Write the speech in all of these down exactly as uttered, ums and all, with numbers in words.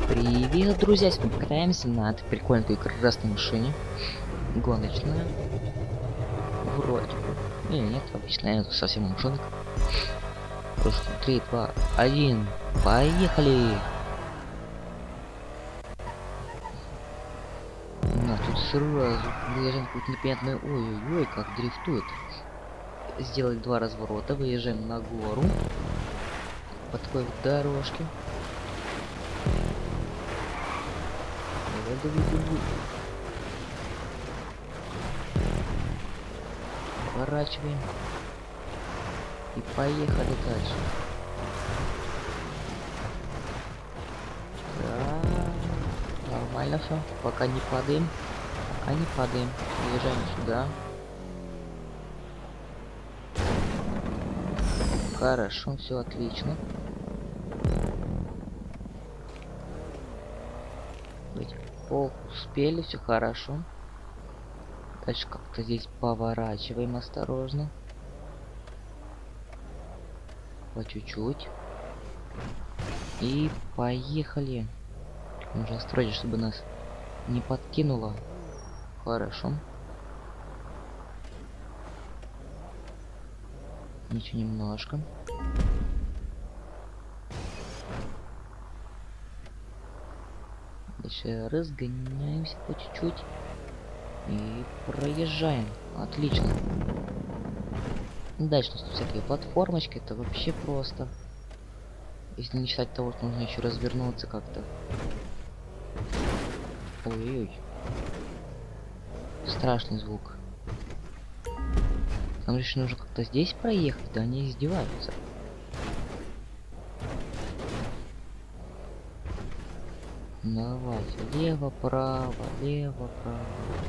Привет, друзья! Сегодня покатаемся на этой прикольной и красной машине. Гоночная. Вроде бы. Не, нет, обычная, это совсем машинка. Просто три, два, один. Поехали! На, тут сразу выезжаем какой-то непонятный. Ой-ой-ой, как дрифтует. Сделали два разворота, выезжаем на гору. По такой вот дорожке. Давай, давай, давай. Поворачиваем. И поехали дальше. Да, нормально все. Пока не падаем. Пока не падаем. Въезжаем сюда. Хорошо, все отлично. О, успели, все хорошо. Дальше как-то здесь поворачиваем осторожно. По чуть-чуть. И поехали. Нужно строить, чтобы нас не подкинуло. Хорошо. Еще немножко. Дальше разгоняемся по чуть-чуть. И проезжаем. Отлично. Дальше у нас тут всякие платформочки. Это вообще просто. Если не считать того, что нужно еще развернуться как-то. Ой-ой-ой. Страшный звук. Нам же нужно как-то здесь проехать, да они издеваются. Давайте, лево-право, лево-право.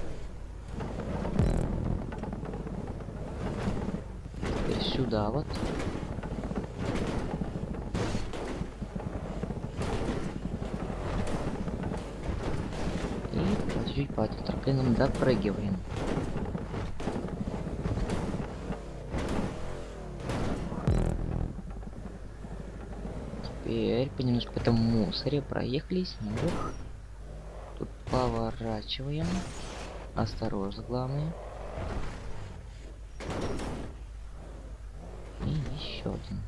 Теперь сюда вот. И по чуть-чуть по трамплинам допрыгиваем. Теперь понемножку по этому мусоре проехались наверх. Тут поворачиваем. Осторожно, главное. И еще один.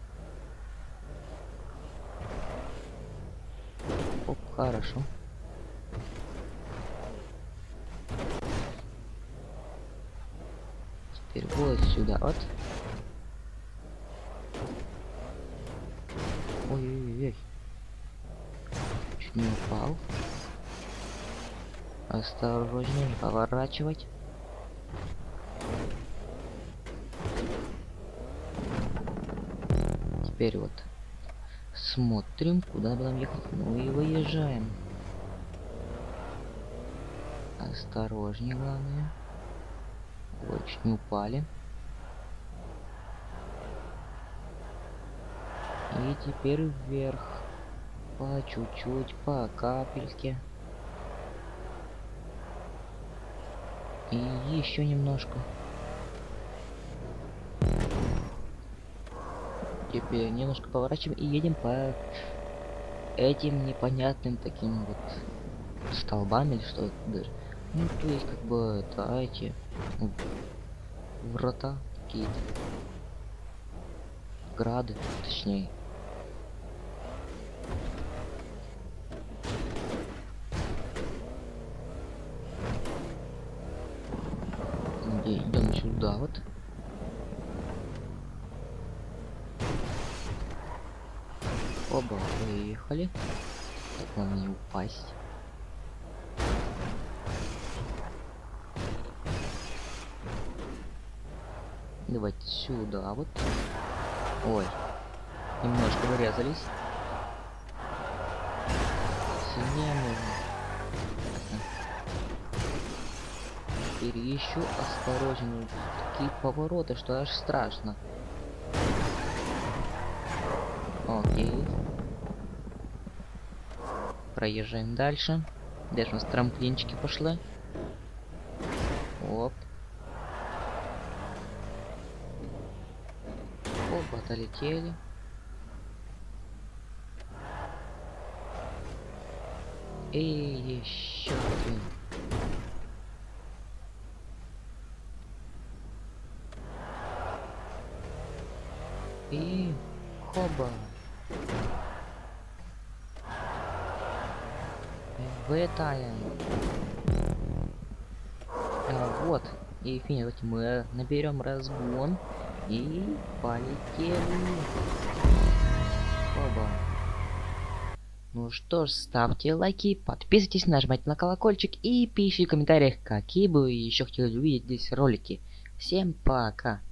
Оп, хорошо. Теперь вот сюда вот. Ой-ой-ой. Чуть не упал. Осторожнее, не поворачивать. Теперь вот смотрим, куда будем ехать. Ну и выезжаем. Осторожнее, главное. Ой, чуть не упали. И теперь вверх. По чуть-чуть, по капельке. И еще немножко. Теперь немножко поворачиваем и едем по этим непонятным таким вот столбам или что это даже. Ну, то есть как бы это эти ну, врата какие-то. Грады, точнее. Идем сюда вот. Оба, выехали. Так, главное не упасть. Давайте сюда вот. Ой, немножко вырезались. Сильнее нужно. Теперь еще осторожнее. Такие повороты, что аж страшно. Окей. Проезжаем дальше. Дальше у нас трамплинчики пошли. Оп. Оба долетели. И еще один. И хоба. Вылетаем. А, вот. И финиш. Давайте мы наберем разгон. И полетели. Хоба. Ну что ж, ставьте лайки, подписывайтесь, нажимайте на колокольчик и пишите в комментариях, какие бы вы еще хотели увидеть здесь ролики. Всем пока!